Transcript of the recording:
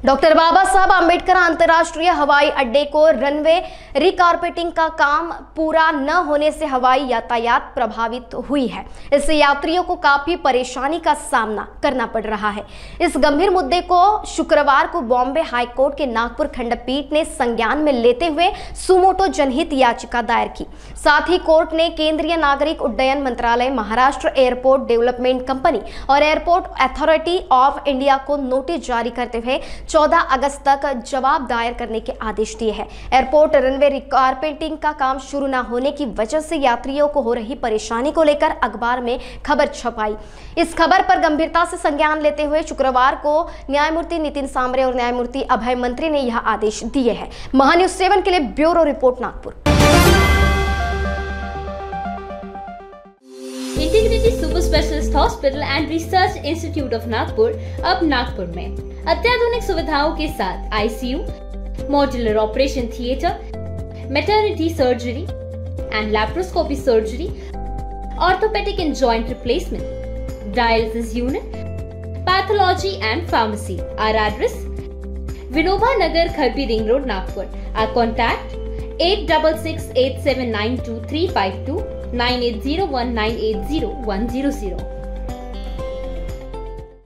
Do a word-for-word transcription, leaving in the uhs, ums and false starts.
Doctor बाबा साहब आम्बेडकर अंतर्राष्ट्रीय हवाई अड्डे को रनवे रिकारपेटिंग का काम पूरा न होने से हवाई यातायात प्रभावित हुई है। इससे यात्रियों को काफी परेशानी का सामना करना पड़ रहा है। इस गंभीर मुद्दे को शुक्रवार को बॉम्बे हाईकोर्ट के नागपुर खंडपीठ ने संज्ञान में लेते हुए सुमोटो जनहित याचिका दायर की। साथ ही कोर्ट ने केंद्रीय नागरिक उड्डयन मंत्रालय, महाराष्ट्र एयरपोर्ट डेवलपमेंट कंपनी और एयरपोर्ट अथॉरिटी ऑफ इंडिया को नोटिस जारी करते हुए चौदह अगस्त तक जवाब दायर करने के आदेश दिए हैं। एयरपोर्ट रनवे रिकारपेटिंग का काम शुरू न होने की वजह से यात्रियों को हो रही परेशानी को लेकर अखबार में खबर छपाई। इस खबर पर गंभीरता से संज्ञान लेते हुए शुक्रवार को न्यायमूर्ति नितिन सांबरे और न्यायमूर्ति अभय मंत्री ने यह आदेश दिए हैं। महान्यूज सेवन के लिए bureau report, Nagpur. Integrity super specialist hospital and research institute of Nagpur अब नागपुर में अत्याधुनिक सुविधाओं के साथ ICU, modular operation theatre, maternity surgery and laparoscopy surgery, orthopaedic and joint replacement, dialysis unit, pathology and pharmacy. Our address Vinoba Nagar, Kharpi ring road, Nagpur. Our contact eight six six eight seven nine two three five two nine eight zero one nine eight zero one zero zero.